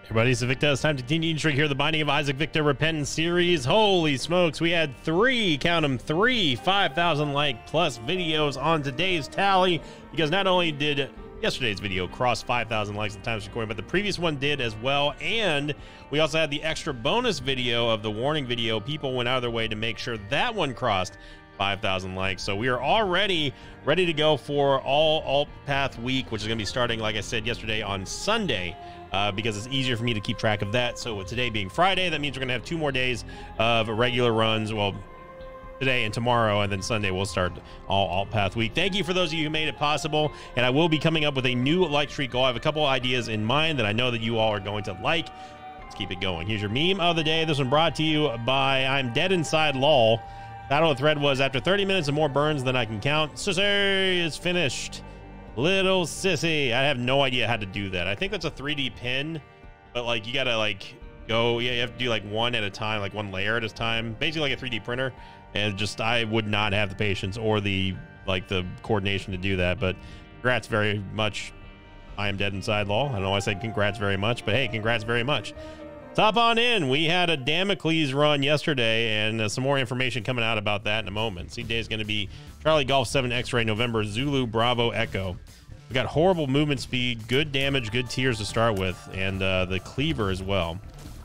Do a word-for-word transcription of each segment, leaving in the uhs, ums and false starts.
Everybody, it's Victor. It's time to continue to here the Binding of Isaac Victor Repentance series. Holy smokes, we had three, count them, three five thousand like plus videos on today's tally, because not only did yesterday's video cross five thousand likes at the time of recording, but the previous one did as well. And we also had the extra bonus video of the warning video. People went out of their way to make sure that one crossed five thousand likes. So we are already ready to go for all alt path week, which is going to be starting, like I said yesterday, on Sunday. Uh, because it's easier for me to keep track of that. So with today being Friday, that means we're gonna have two more days of regular runs. Well, today and tomorrow, and then Sunday we'll start all alt path week. Thank you for those of you who made it possible, and I will be coming up with a new like streak goal. I have a couple ideas in mind that I know that you all are going to like. Let's keep it going. Here's your meme of the day. This one brought to you by I'm Dead Inside Lol. Title of the thread was, after thirty minutes and more burns than I can count, Sissy is finished. Little sissy. I have no idea how to do that. I think that's a three D pin, but like you gotta like go, yeah, you have to do like one at a time, like one layer at a time, basically like a three D printer. And just, I would not have the patience or the like the coordination to do that. But congrats very much. I am Dead Inside Lol. I don't know why I said congrats very much, but hey, congrats very much. Top on in. We had a Damocles run yesterday, and uh, some more information coming out about that in a moment. Seed day is going to be Charlie Golf seven X-Ray November Zulu Bravo Echo. We got horrible movement speed, good damage, good tiers to start with, and uh, the cleaver as well.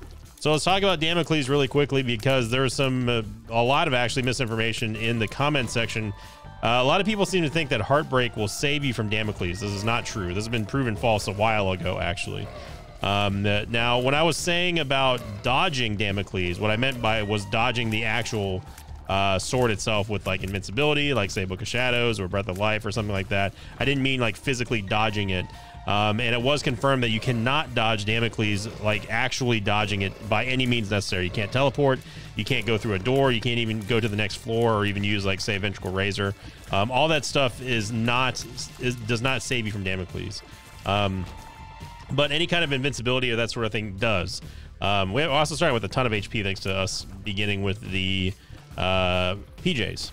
So let's talk about Damocles really quickly, because there's some uh, a lot of actually misinformation in the comment section. Uh, a lot of people seem to think that Heartbreak will save you from Damocles. This is not true. This has been proven false a while ago, actually. Um, now, when I was saying about dodging Damocles, what I meant by it was dodging the actual uh, sword itself with like invincibility, like say Book of Shadows or Breath of Life or something like that. I didn't mean like physically dodging it. Um, and it was confirmed that you cannot dodge Damocles, like actually dodging it by any means necessary. You can't teleport, you can't go through a door, you can't even go to the next floor or even use like say a Ventricle Razor. Um, all that stuff is not, is, does not save you from Damocles. Um, But any kind of invincibility or that sort of thing does. Um, we also started with a ton of H P thanks to us beginning with the uh, P Js.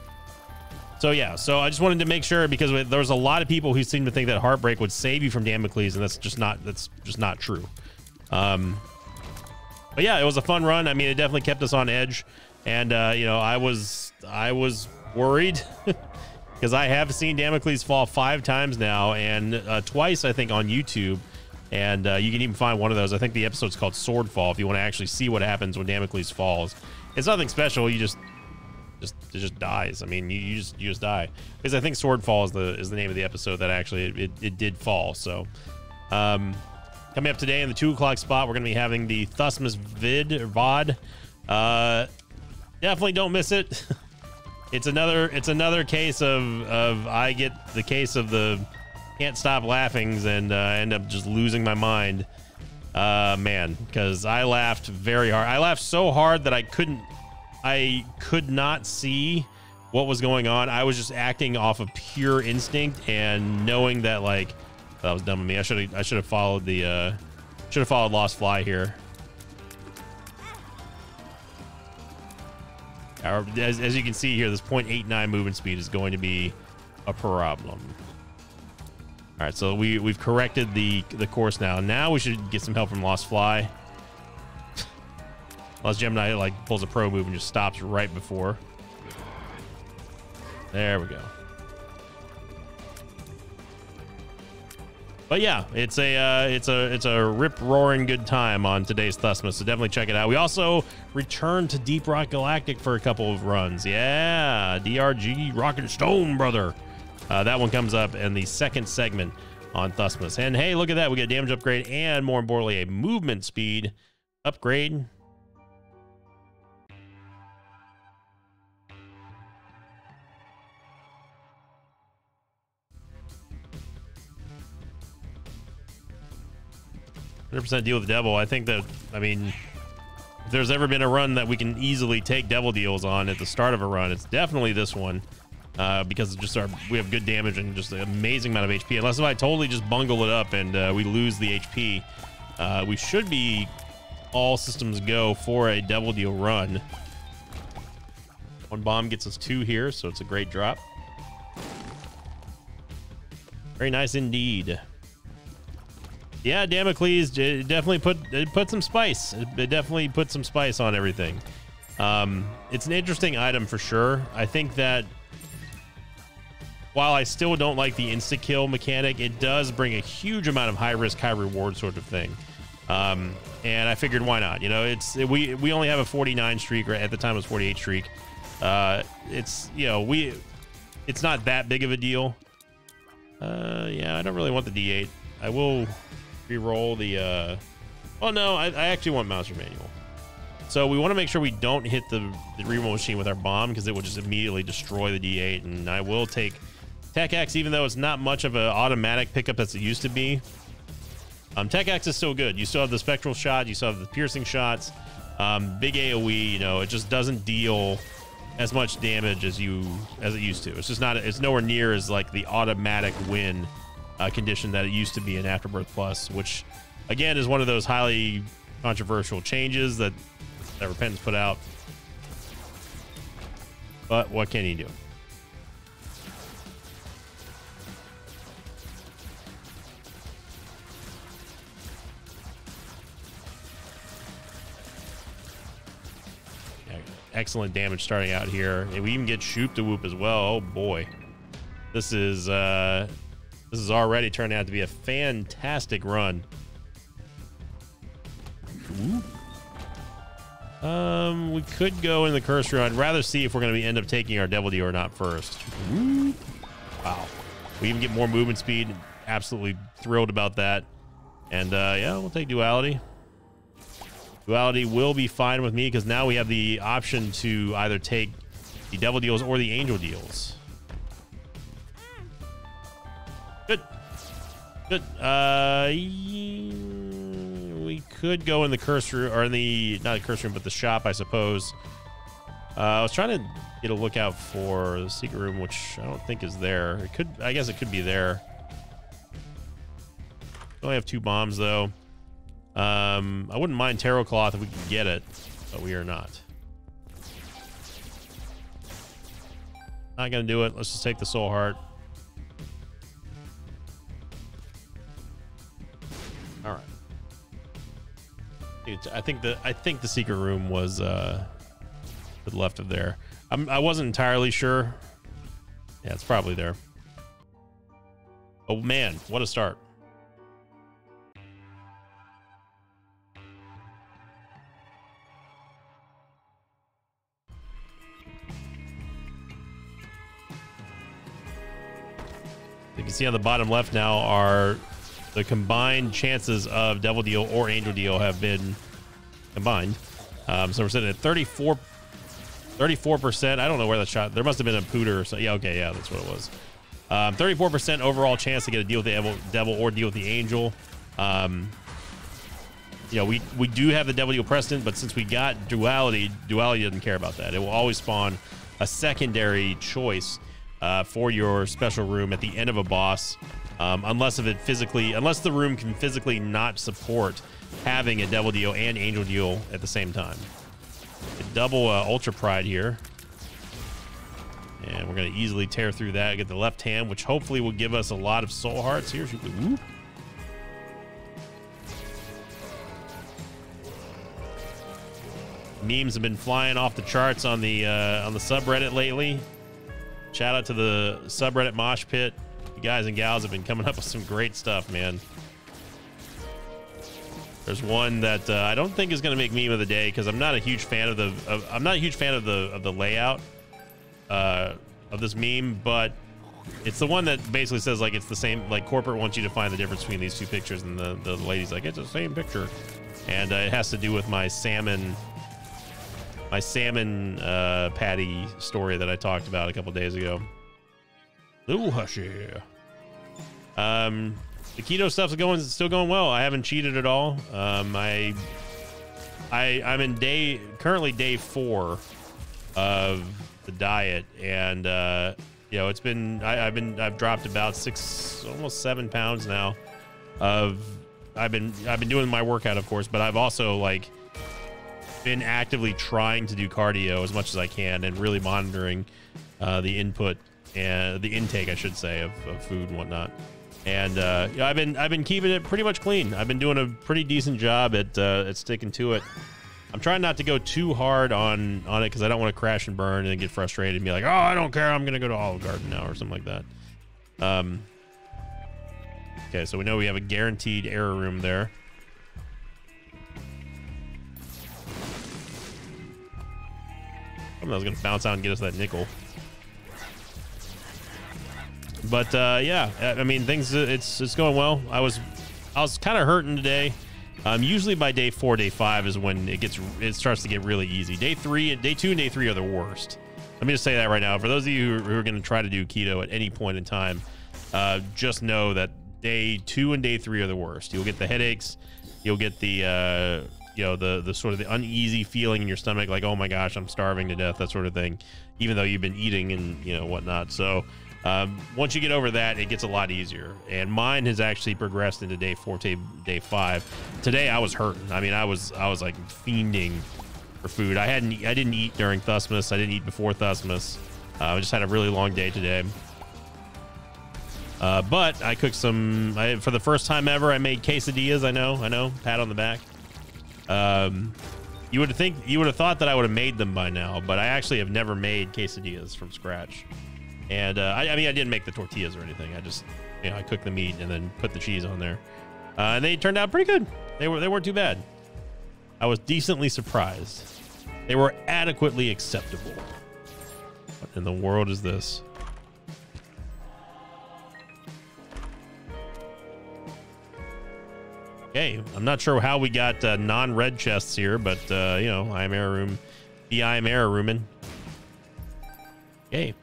So yeah, so I just wanted to make sure, because there was a lot of people who seem to think that Heartbreak would save you from Damocles, and that's just not that's just not true. Um, but yeah, it was a fun run. I mean, it definitely kept us on edge, and uh, you know, I was I was worried. Because I have seen Damocles fall five times now, and uh, twice I think on YouTube. And uh, you can even find one of those. I think the episode's called Sword Fall, if you want to actually see what happens when Damocles falls. It's nothing special. You just, just it just dies. I mean, you, you just you just die. Because I think Sword Fall is the is the name of the episode that actually it, it, it did fall. So, um, coming up today in the two o'clock spot, we're going to be having the Thusmas vid or V O D. Uh, definitely don't miss it. It's another it's another case of of I get the case of the can't stop laughings and uh, end up just losing my mind, uh, man, because I laughed very hard. I laughed so hard that I couldn't I could not see what was going on. I was just acting off of pure instinct and knowing that like that was dumb of me. I should have I should have followed the uh, should have followed Lost Fly here. As, as you can see here, this point eight nine movement speed is going to be a problem. All right, so we, we've corrected the, the course now. Now we should get some help from Lost Fly. Lost Gemini like pulls a pro move and just stops right before. There we go. But yeah, it's a uh, it's a it's a rip roaring good time on today's Thusmas, so definitely check it out. We also returned to Deep Rock Galactic for a couple of runs. Yeah, D R G Rock and Stone, brother. Uh, that one comes up in the second segment on Thusmas. And hey, look at that, we get a damage upgrade and more importantly a movement speed upgrade. one hundred percent deal with the devil. I think that, I mean, if there's ever been a run that we can easily take devil deals on at the start of a run, it's definitely this one. Uh, because just our, we have good damage and just an amazing amount of H P. Unless if I totally just bungle it up and uh, we lose the H P, uh, we should be all systems go for a devil deal run. One bomb gets us two here, so it's a great drop. Very nice indeed. Yeah, Damocles definitely put it put some spice. It definitely put some spice on everything. Um, it's an interesting item for sure. I think that while I still don't like the insta kill mechanic, it does bring a huge amount of high risk, high reward sort of thing. Um, and I figured why not? You know, it's we we only have a forty-nine streak, right? At the time it was forty-eight streak. Uh, it's you know we it's not that big of a deal. Uh, yeah, I don't really want the D eight. I will re-roll the. Uh, oh no, I, I actually want Mouser Manual. So we want to make sure we don't hit the, the reroll machine with our bomb because it will just immediately destroy the D eight. And I will take Tech X, even though it's not much of an automatic pickup as it used to be. Um, Tech X is still good. You still have the spectral shot. You still have the piercing shots. Um, big A O E. You know, it just doesn't deal as much damage as you as it used to. It's just not. It's nowhere near as like the automatic win uh, condition that it used to be in Afterbirth Plus, which again is one of those highly controversial changes that. that Repentance put out, but what can you do? Excellent damage starting out here, and we even get Shoop to Whoop as well. Oh boy, this is uh this is already turning out to be a fantastic run. Ooh. Um, we could go in the curse run. I'd rather see if we're going to end up taking our Devil Deal or not first. Ooh. Wow. We even get more movement speed. Absolutely thrilled about that. And, uh, yeah, we'll take Duality. Duality will be fine with me because now we have the option to either take the Devil Deals or the Angel Deals. Good. Good. Uh... We could go in the curse room, or in the, not the curse room, but the shop, I suppose. Uh, I was trying to get a lookout for the secret room, which I don't think is there. It could, I guess it could be there. We only have two bombs, though. Um, I wouldn't mind Tarot Cloth if we could get it, but we are not. Not going to do it. Let's just take the Soul Heart. All right. I think the I think the secret room was uh, to the left of there. I'm, I wasn't entirely sure. Yeah, it's probably there. Oh man, what a start! You can see on the bottom left now are the combined chances of Devil Deal or Angel Deal have been combined. Um, so we're sitting at thirty-four, thirty-four percent. I don't know where that shot. There must have been a pooter or something. Yeah, okay, yeah, that's what it was. Um, thirty-four percent overall chance to get a deal with the devil, devil or deal with the Angel. Um, you know, we, we do have the Devil Deal precedent, but since we got Duality, Duality doesn't care about that. It will always spawn a secondary choice uh, for your special room at the end of a boss. Um, unless if it physically, unless the room can physically not support having a Devil Deal and Angel Deal at the same time. A double uh, Ultra Pride here. And we're going to easily tear through that, get the left hand, which hopefully will give us a lot of soul hearts here. Ooh. Memes have been flying off the charts on the uh, on the subreddit lately. Shout out to the subreddit Mosh Pit. You guys and gals have been coming up with some great stuff, man. There's one that uh, I don't think is going to make meme of the day because I'm not a huge fan of the of, I'm not a huge fan of the of the layout uh, of this meme, but it's the one that basically says like it's the same. Like corporate wants you to find the difference between these two pictures, and the the lady's like it's the same picture, and uh, it has to do with my salmon. My salmon uh, patty story that I talked about a couple days ago. Ooh, hushy. Um, the keto stuff's going still going well. I haven't cheated at all. Um, I, I, I'm in day currently day four of the diet, and uh, you know it's been I, I've been I've dropped about six, almost seven pounds now. Of I've been I've been doing my workout, of course, but I've also like. been actively trying to do cardio as much as I can and really monitoring uh, the input and the intake, I should say, of, of food and whatnot. And uh, yeah, I've been I've been keeping it pretty much clean. I've been doing a pretty decent job at uh, at sticking to it. I'm trying not to go too hard on on it because I don't want to crash and burn and get frustrated and be like, oh, I don't care, I'm gonna go to Olive Garden now or something like that. Um. Okay, so we know we have a guaranteed error room there. I was gonna bounce out and get us that nickel. But uh, yeah, I mean things. It's it's going well. I was I was kind of hurting today. Um, usually by day four, day five is when it gets it starts to get really easy. Day three, day two, and day three are the worst. Let me just say that right now. For those of you who are going to try to do keto at any point in time, uh, just know that day two and day three are the worst. You'll get the headaches. You'll get the uh, you know the the sort of the uneasy feeling in your stomach, like, oh my gosh, I'm starving to death, that sort of thing. Even though you've been eating and you know whatnot. So. Um, once you get over that, it gets a lot easier. And mine has actually progressed into day four, day, day five. Today I was hurting. I mean, I was I was like fiending for food. I hadn't I didn't eat during Thusmas. I didn't eat before Thusmas. Uh, I just had a really long day today. Uh, but I cooked some I, for the first time ever. I made quesadillas. I know, I know. Pat on the back. Um, you would think you would have thought that I would have made them by now, but I actually have never made quesadillas from scratch. And uh, I, I mean, I didn't make the tortillas or anything. I just, you know, I cooked the meat and then put the cheese on there, uh, and they turned out pretty good. They were they weren't too bad. I was decently surprised. They were adequately acceptable. What in the world is this? Okay, I'm not sure how we got uh, non-red chests here, but uh, you know, I am error room, the I am error roomin'. Okay.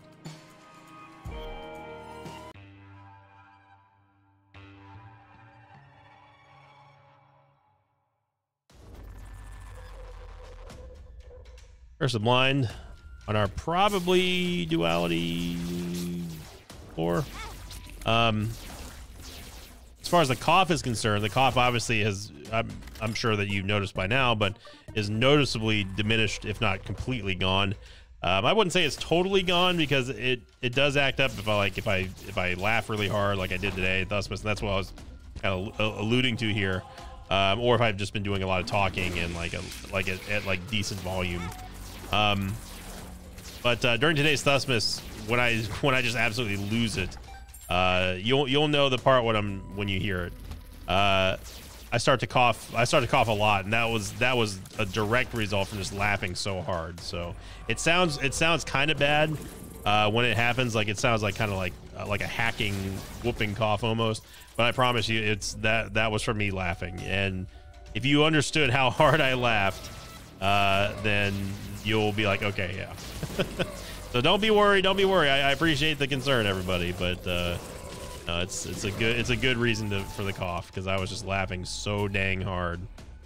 Curse of Blind on our probably duality four. Um, as far as the cough is concerned, the cough obviously has, I'm, I'm sure that you've noticed by now, but is noticeably diminished, if not completely gone. Um, I wouldn't say it's totally gone because it, it does act up if I like, if I, if I laugh really hard like I did today, thus, that's what I was kind of alluding to here. Um, or if I've just been doing a lot of talking and like, a, like at, at like decent volume. Um, but uh, during today's Thusmas, when I when I just absolutely lose it, uh, you'll you'll know the part when I'm when you hear it. Uh, I start to cough. I start to cough a lot, and that was that was a direct result from just laughing so hard. So it sounds it sounds kind of bad uh, when it happens. Like it sounds like kind of like uh, like a hacking, whooping cough almost. But I promise you, it's that that was from me laughing. And if you understood how hard I laughed, uh, then you'll be like, okay, yeah. So don't be worried. Don't be worried. I, I appreciate the concern, everybody, but uh, no, it's it's a good it's a good reason to for the cough because I was just laughing so dang hard.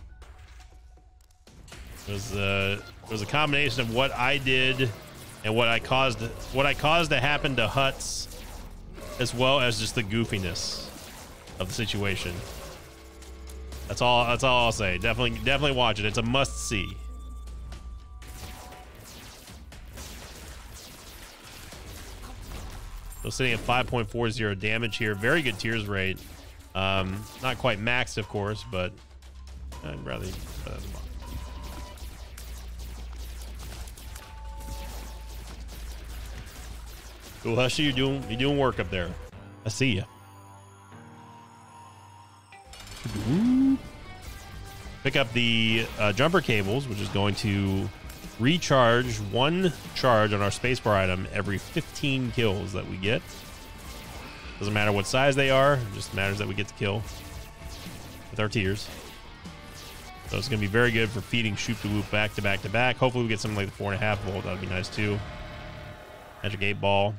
It was uh, it was a combination of what I did and what I caused what I caused to happen to Huts, as well as just the goofiness of the situation. That's all. That's all I'll say. Definitely, definitely watch it. It's a must see. So sitting at five point four zero damage here. Very good tears rate. Um, not quite maxed, of course, but I'd rather. Uh, cool, Hushy, you're doing you're doing work up there. I see you. Pick up the uh, jumper cables, which is going to recharge one charge on our spacebar item every fifteen kills that we get. Doesn't matter what size they are, it just matters that we get to kill with our tears. So it's going to be very good for feeding Shoop to Whoop back to back to back. Hopefully we get something like the four and a half volt. That would be nice too. Magic eight ball.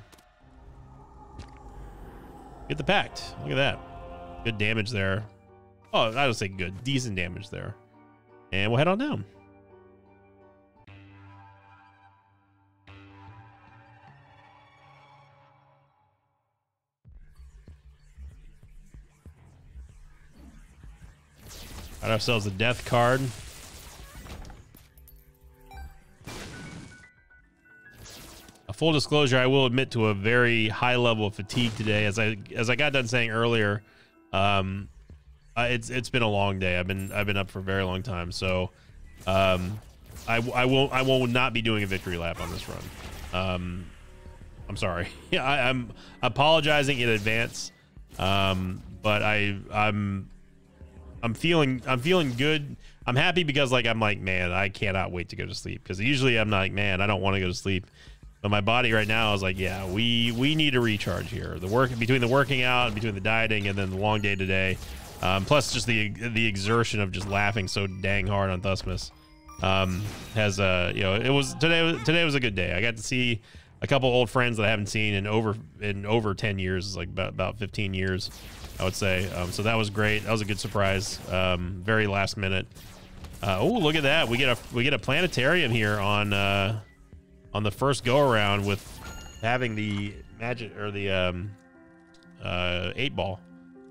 Get the pact. Look at that. Good damage there. Oh, I don't say good. Decent damage there. And we'll head on down. Got ourselves a death card. A full disclosure, I will admit to a very high level of fatigue today. As I as I got done saying earlier, um, uh, it's it's been a long day. I've been I've been up for a very long time. So, um, I I won't I will not be doing a victory lap on this run. Um, I'm sorry. Yeah, I, I'm apologizing in advance. Um, but I I'm I'm feeling I'm feeling good. I'm happy because like I'm like, man, I cannot wait to go to sleep, because usually I'm like, man, I don't want to go to sleep, but my body right now is like, yeah, we we need to recharge here. The work between the working out, between the dieting, and then the long day today, um, plus just the the exertion of just laughing so dang hard on Thusmas, um, has uh you know it was today today was a good day. I got to see a couple old friends that I haven't seen in over in over ten years, like about about fifteen years, I would say. Um, so that was great. That was a good surprise. Um, very last minute. Uh, oh, look at that! We get a we get a planetarium here on uh, on the first go around with having the magic or the um, uh, eight ball.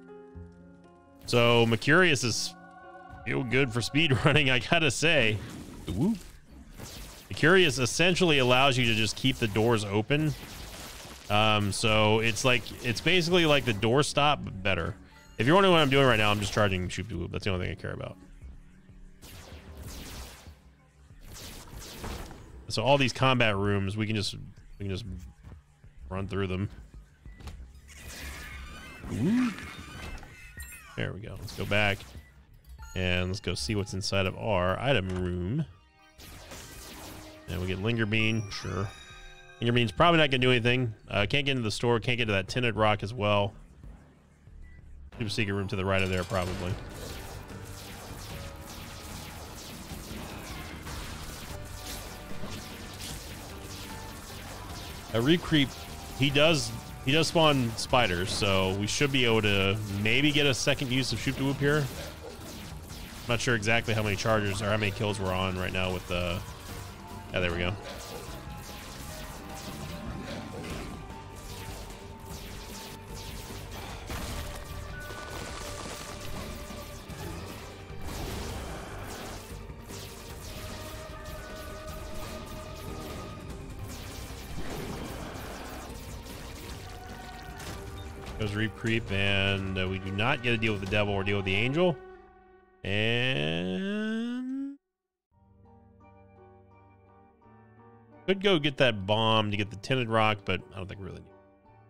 So Mercurius is feel good for speed running, I gotta say. Woo. Mercurius essentially allows you to just keep the doors open. Um, so it's like it's basically like the door stop, but better. If you're wondering what I'm doing right now, I'm just charging Shoop Whoop. That's the only thing I care about. So all these combat rooms, we can just we can just run through them. Ooh. There we go. Let's go back and let's go see what's inside of our item room. And we get Linger Bean, sure. Linger Bean's probably not gonna do anything. Uh, can't get into the store. Can't get to that tinted rock as well. Super secret room to the right of there, probably. A Recreep, he does he does spawn spiders, so we should be able to maybe get a second use of Shoop to Whoop here. I'm not sure exactly how many chargers or how many kills we're on right now with the. Uh, yeah, there we go. Goes Reap Creep, and uh, we do not get to deal with the devil or deal with the angel. And could go get that bomb to get the tinted rock, but I don't think we really need.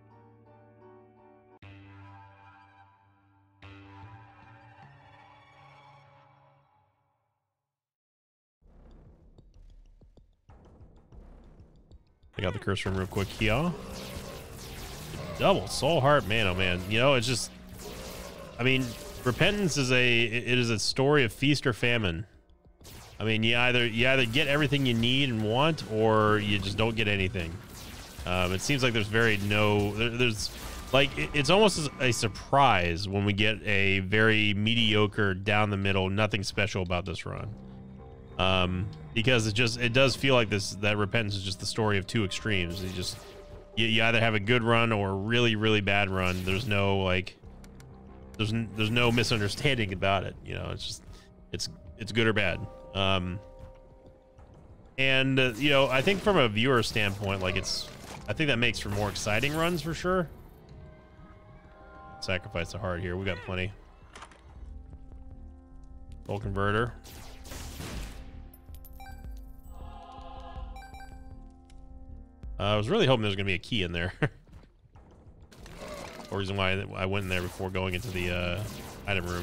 Take out the curse room real quick here. Double Soul Heart, man, oh man. You know, it's just, I mean, Repentance is a, it is a story of feast or famine. I mean, you either, you either get everything you need and want, or you just don't get anything. Um, it seems like there's very no, there, there's like, it, it's almost a surprise when we get a very mediocre, down the middle, nothing special about this run. Um, because it just, it does feel like this, that Repentance is just the story of two extremes. You just, You, you either have a good run or a really, really bad run. There's no like, there's n there's no misunderstanding about it. You know, it's just, it's it's good or bad. Um, and uh, you know, I think from a viewer standpoint, like it's, I think that makes for more exciting runs for sure. Sacrifice the heart here. We got plenty. Soul Converter. Uh, I was really hoping there was going to be a key in there. Or reason why I went in there before going into the uh, item room.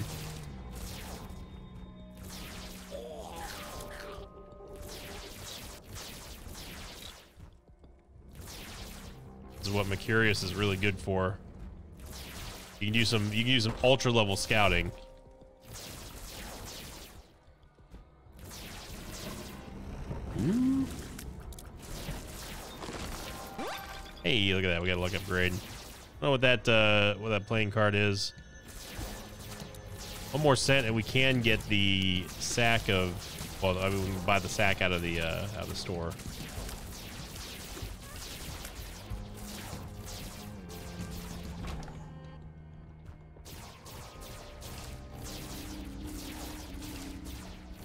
This is what Mercurius is really good for. You can do some. You can use some ultra level scouting. Ooh. Hey, look at that. We got a luck upgrade. I don't know what that uh, what that playing card is. One more cent, and we can get the sack of. Well, I mean, we can buy the sack out of the uh, out of the store.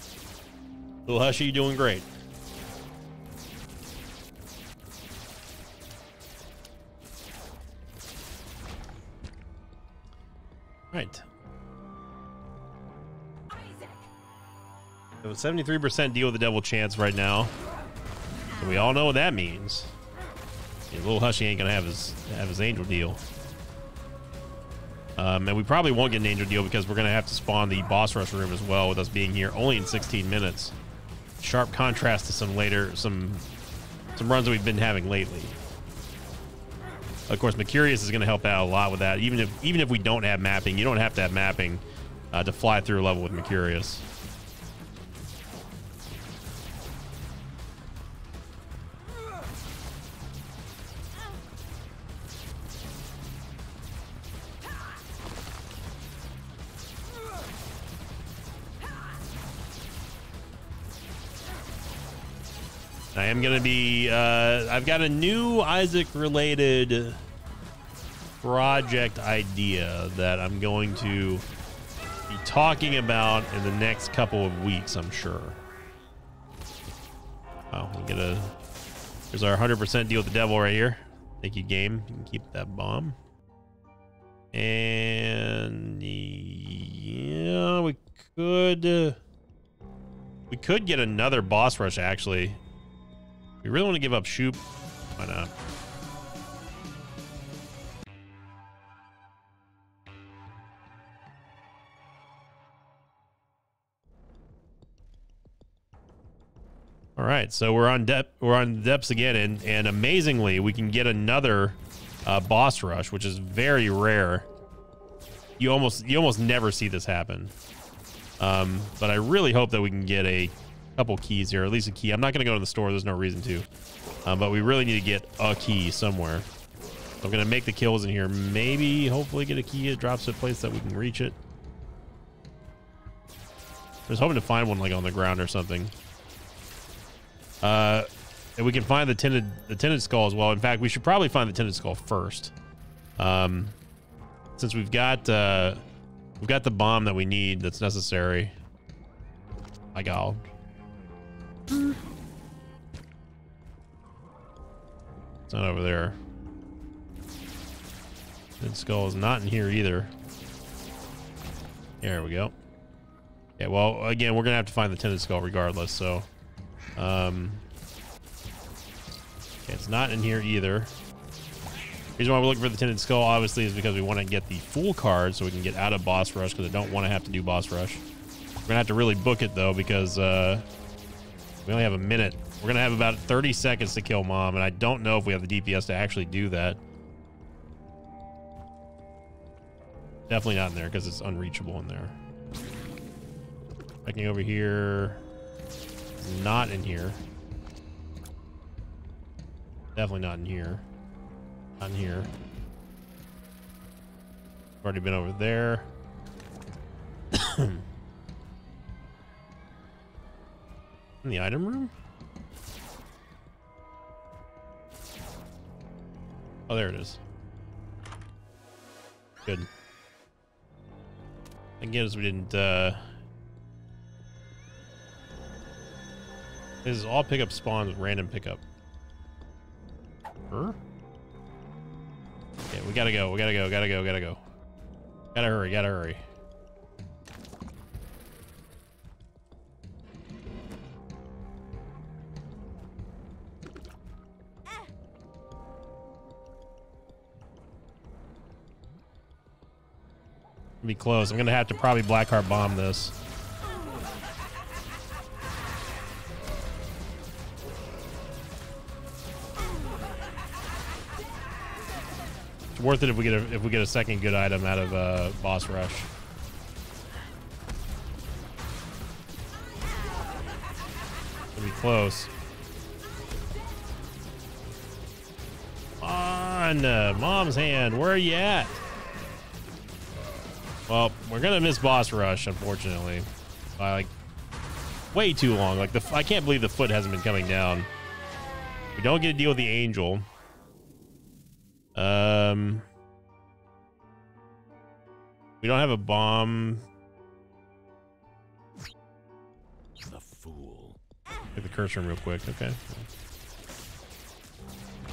Little Hushy, doing great. Right. So seventy-three percent deal with the devil chance right now. So we all know what that means. Yeah, little Hushy ain't gonna have his have his angel deal. Um, and we probably won't get an angel deal because we're gonna have to spawn the boss rush room as well with us being here only in sixteen minutes. Sharp contrast to some later some some runs that we've been having lately. Of course, Mercurius is gonna help out a lot with that. Even if even if we don't have mapping, you don't have to have mapping uh, to fly through a level with Mercurius. I am going to be, uh, I've got a new Isaac related project idea that I'm going to be talking about in the next couple of weeks, I'm sure. Oh, we get a, here's our one hundred percent deal with the devil right here. Thank you, game. You can keep that bomb. And yeah, we could, uh, we could get another boss rush actually. We really want to give up Shoop. Why not? All right, so we're on depth. We're on depths again, and and amazingly, we can get another uh, boss rush, which is very rare. You almost you almost never see this happen. Um, but I really hope that we can get a couple keys here, or at least a key. I'm not going to go to the store. There's no reason to. Um, but we really need to get a key somewhere. So I'm going to make the kills in here. Maybe, hopefully get a key that drops to a place that we can reach it. I was hoping to find one like on the ground or something. Uh, and we can find the tinted, the tinted skull as well. In fact, we should probably find the tinted skull first. Um, since we've got, uh, we've got the bomb that we need that's necessary. My God. It's not over there. Tinted skull is not in here either. There we go. Yeah, well, again, we're gonna have to find the tinted skull regardless, so um okay, it's not in here either. The reason why we're looking for the tinted skull obviously is because we want to get the full card so we can get out of boss rush, because I don't want to have to do boss rush. We're gonna have to really book it though, because uh we only have a minute. We're gonna have about thirty seconds to kill Mom, and I don't know if we have the D P S to actually do that. Definitely not in there because it's unreachable in there. Checking over here. Not in here. Definitely not in here. Not in here. Already been over there. In the item room? Oh, there it is. Good. Again, as we didn't, uh... this is all pickup spawns, random pickup. Her? Okay, we gotta go, we gotta go, gotta go, gotta go. Gotta hurry, gotta hurry. Be close. I'm gonna have to probably Blackheart bomb this. It's worth it if we get a if we get a second good item out of uh, boss rush. It'll be close. Come on, uh, Mom's hand. Where are you at? Well, we're gonna miss boss rush, unfortunately, by like way too long. Like the I can't believe the foot hasn't been coming down. We don't get a deal with the angel. Um, we don't have a bomb. The fool. Get the curse room real quick, okay?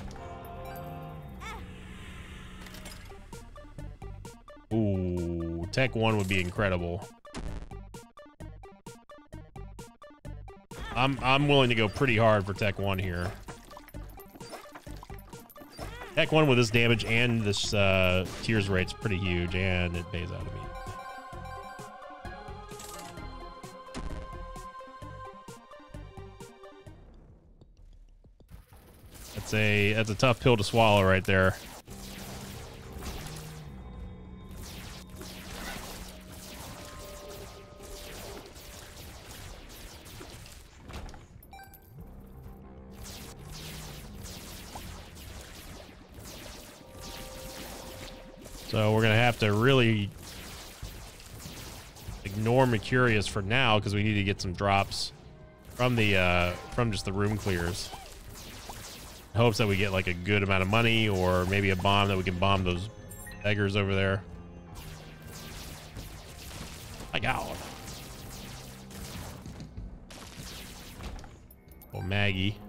Ooh, Tech one would be incredible. I'm I'm willing to go pretty hard for Tech one here. Tech one with this damage and this uh, tears rate's pretty huge, and it pays out of me. That's a that's a tough pill to swallow right there. So we're gonna have to really ignore Mercurius for now because we need to get some drops from the uh, from just the room clears. In hopes that we get like a good amount of money or maybe a bomb that we can bomb those beggars over there. My God. Oh, Maggie.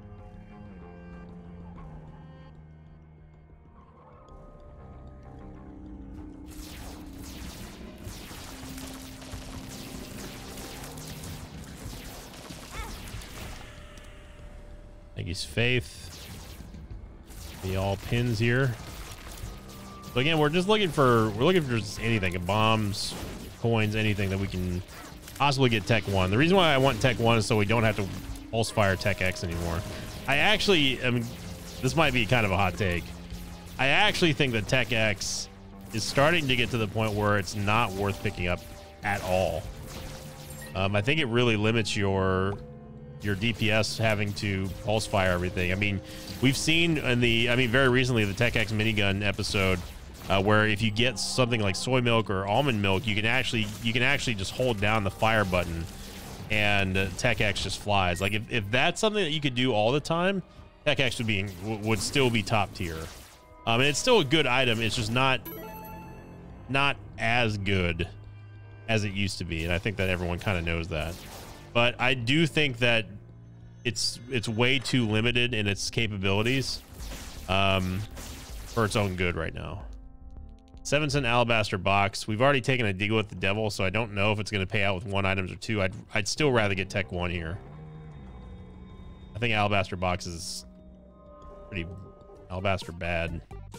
Maggie's Faith. The all pins here. So again, we're just looking for we're looking for just anything, bombs, coins, anything that we can possibly get Tech one. The reason why I want Tech one is so we don't have to pulse fire Tech X anymore. I actually, I mean, this might be kind of a hot take. I actually think that Tech X is starting to get to the point where it's not worth picking up at all. Um, I think it really limits your your D P S having to pulse fire everything. I mean, we've seen in the, I mean, very recently, the Tech X minigun episode, uh, where if you get something like soy milk or almond milk, you can actually, you can actually just hold down the fire button and uh, Tech X just flies. Like if, if that's something that you could do all the time, Tech X would be, would still be top tier. Um, and it's still a good item. It's just not, not as good as it used to be. And I think that everyone kind of knows that. But I do think that it's it's way too limited in its capabilities um, for its own good right now. Seven cent alabaster box. We've already taken a deal with the devil, so I don't know if it's going to pay out with one items or two. I'd I'd still rather get Tech one here. I think alabaster box is pretty alabaster bad.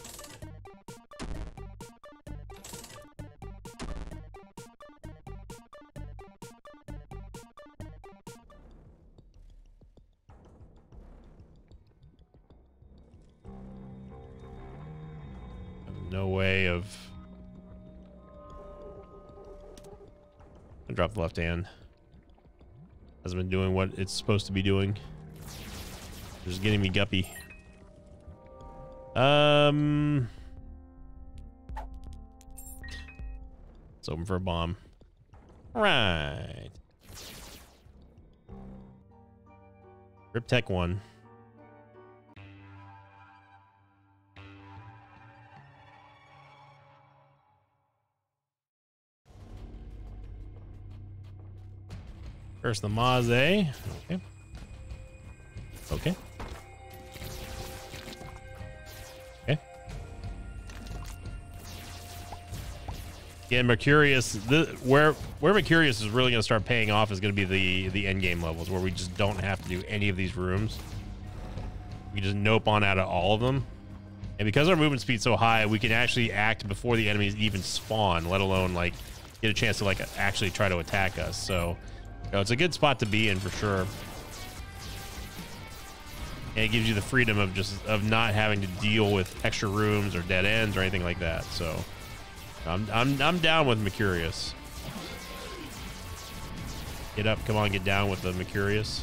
No way of. I dropped the left hand. Hasn't been doing what it's supposed to be doing. Just getting me guppy. Um. It's open for a bomb. All right. Rip Tech one. First the Maze. Okay. Okay. Okay. Yeah, Mercurius. The, where where Mercurius is really going to start paying off is going to be the the end game levels where we just don't have to do any of these rooms. We just nope on out of all of them, and because our movement speed's so high, we can actually act before the enemies even spawn, let alone like get a chance to like actually try to attack us. So. No, it's a good spot to be in for sure. And it gives you the freedom of just of not having to deal with extra rooms or dead ends or anything like that. So I'm I'm I'm down with Mercurius. Get up, come on, get down with the Mercurius.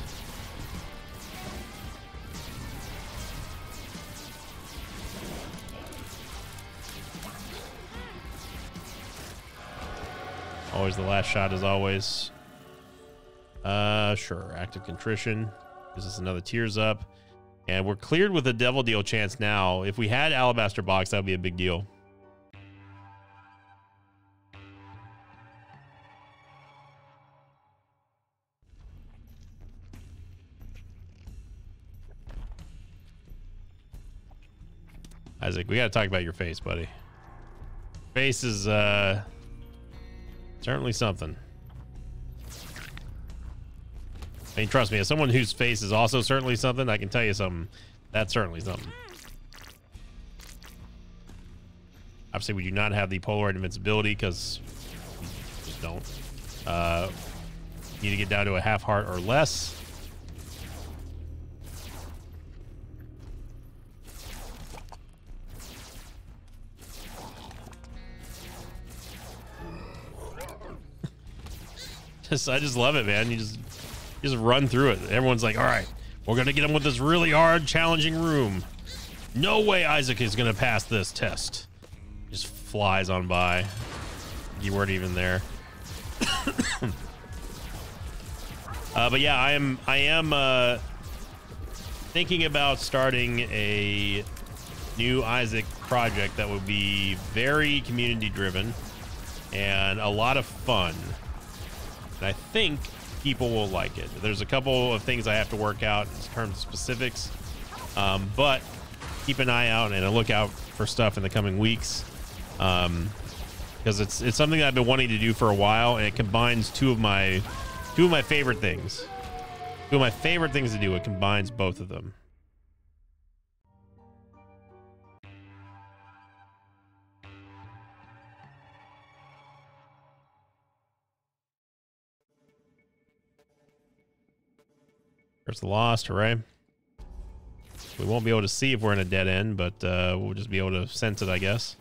Always the last shot as always. Uh, sure. Active Contrition gives us another tears up, and we're cleared with a Devil Deal chance now. If we had Alabaster Box, that would be a big deal. Isaac, we got to talk about your face, buddy. Face is uh, Certainly something. I mean, trust me, as someone whose face is also certainly something, I can tell you something. That's certainly something. Obviously, we do not have the Polaroid invincibility because we just don't. Uh, need to get down to a half heart or less. just, I just love it, man. You just, you just run through it. Everyone's like, all right, we're going to get him with this really hard, challenging room. No way Isaac is going to pass this test. Just flies on by. You weren't even there. uh, but yeah, I am I am uh, thinking about starting a new Isaac project that would be very community driven and a lot of fun. And I think people will like it. There's a couple of things I have to work out in terms of specifics, um, but keep an eye out and a lookout for stuff in the coming weeks. Um, because it's it's something that I've been wanting to do for a while, and it combines two of my two of my favorite things. Two of my favorite things to do. It combines both of them. There's the Lost, hooray. We won't be able to see if we're in a dead end, but uh, we'll just be able to sense it, I guess.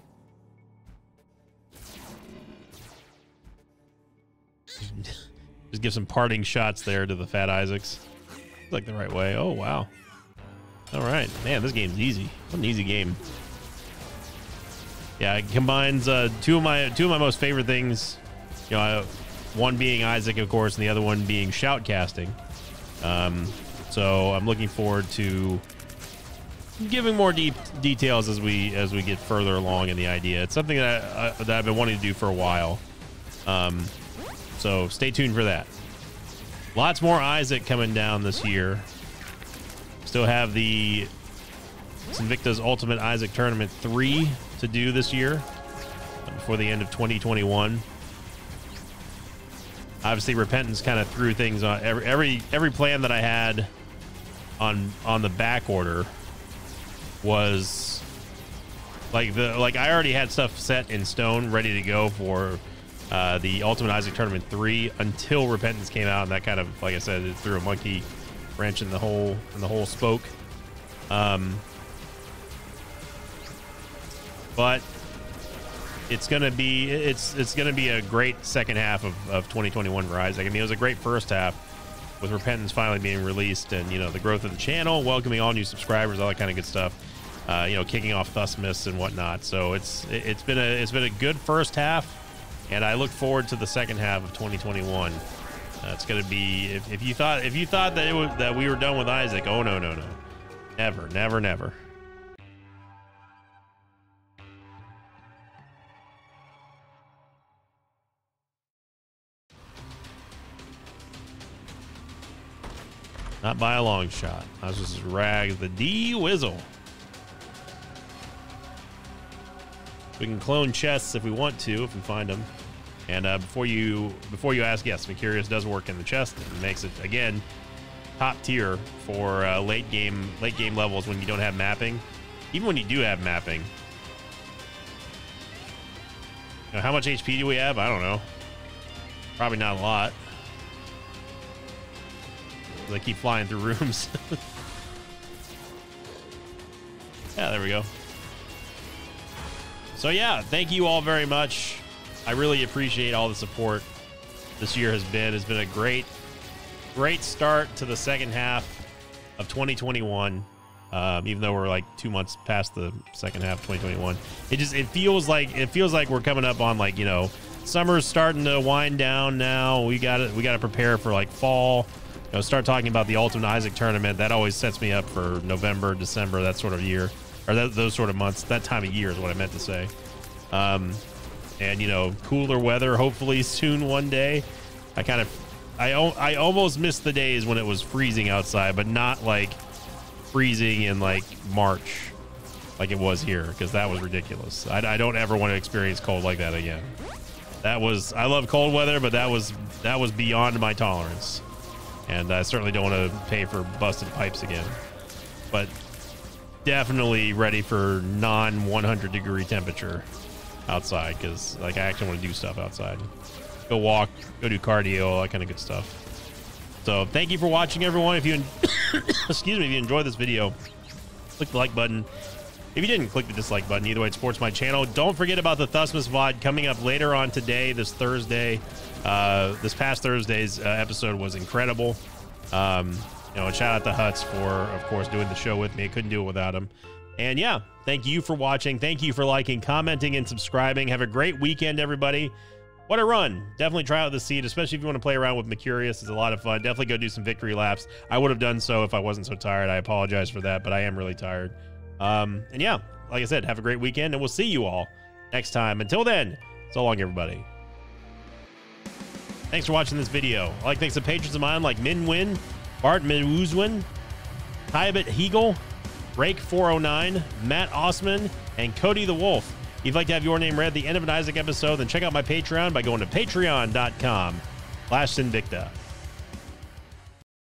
Just give some parting shots there to the Fat Isaacs. Like the right way. Oh, wow. All right. Man, this game's easy. What an easy game. Yeah, it combines uh, two of my two of my most favorite things. You know, I, one being Isaac, of course, and the other one being shoutcasting. Um, so I'm looking forward to giving more deep details as we as we get further along in the idea. It's something that, I, that I've been wanting to do for a while. Um, so stay tuned for that. Lots more Isaac coming down this year. Still have the Invicta's Ultimate Isaac Tournament three to do this year before the end of twenty twenty-one. Obviously, Repentance kind of threw things on every every every plan that I had on on the back order was like the like I already had stuff set in stone, ready to go for uh, the Ultimate Isaac Tournament three until Repentance came out, and that kind of, like I said, it threw a monkey wrench in the whole in the whole spoke. Um, but it's gonna be it's it's gonna be a great second half of, of twenty twenty-one for Isaac. I mean, it was a great first half with Repentance finally being released, and you know, the growth of the channel, welcoming all new subscribers, all that kind of good stuff. Uh, you know, kicking off Thusmas and whatnot. So it's it's been a it's been a good first half, and I look forward to the second half of twenty twenty-one. Uh, it's gonna be if, if you thought if you thought that it was that we were done with Isaac, oh no no no, never never never. Not by a long shot. I was just rag the D Wizzle. We can clone chests if we want to, if we find them. And uh, before you before you ask, yes, Mercurius does work in the chest and makes it again top tier for uh, late game late game levels when you don't have mapping. Even when you do have mapping. You know, how much H P do we have? I don't know. Probably not a lot. They keep flying through rooms. Yeah, there we go. So yeah, thank you all very much. I really appreciate all the support this year has been. It's been a great, great start to the second half of twenty twenty-one. Um, even though we're like two months past the second half of twenty twenty-one, it just it feels like it feels like we're coming up on, like, you know, summer's starting to wind down now. We got to we got to prepare for like fall. You know, start talking about the Ultimate Isaac Tournament. That always sets me up for November, December, that sort of year, or that, those sort of months. That time of year is what I meant to say. Um, and, you know, cooler weather, hopefully soon one day. I kind of, I, I almost missed the days when it was freezing outside, but not like freezing in like March like it was here, because that was ridiculous. I, I don't ever want to experience cold like that again. that was, I love cold weather, but that was, that was beyond my tolerance. And I certainly don't want to pay for busted pipes again. But definitely ready for non one hundred degree temperature outside, because like I actually want to do stuff outside. Go walk, go do cardio, all that kind of good stuff. So thank you for watching, everyone. If you excuse me, if you enjoyed this video, click the like button. If you didn't, click the dislike button. Either way, it supports my channel. Don't forget about the Thusmas V O D coming up later on today, this Thursday. Uh, this past Thursday's uh, episode was incredible. Um, you know, and shout out to Huts for, of course, doing the show with me. I couldn't do it without him. And yeah, thank you for watching. Thank you for liking, commenting, and subscribing. Have a great weekend, everybody. What a run. Definitely try out the seed, especially if you want to play around with Mercurius. It's a lot of fun. Definitely go do some victory laps. I would have done so if I wasn't so tired. I apologize for that, but I am really tired. Um, and yeah, like I said, have a great weekend, and we'll see you all next time. Until then, so long, everybody. Thanks for watching this video. I'd like to thank some patrons of mine like Min Win, Bart Mewuzwin, Tybit Hegel, Rake four oh nine, Matt Osman, and Cody the Wolf. If you'd like to have your name read at the end of an Isaac episode, then check out my Patreon by going to patreon dot com slash Sinvicta.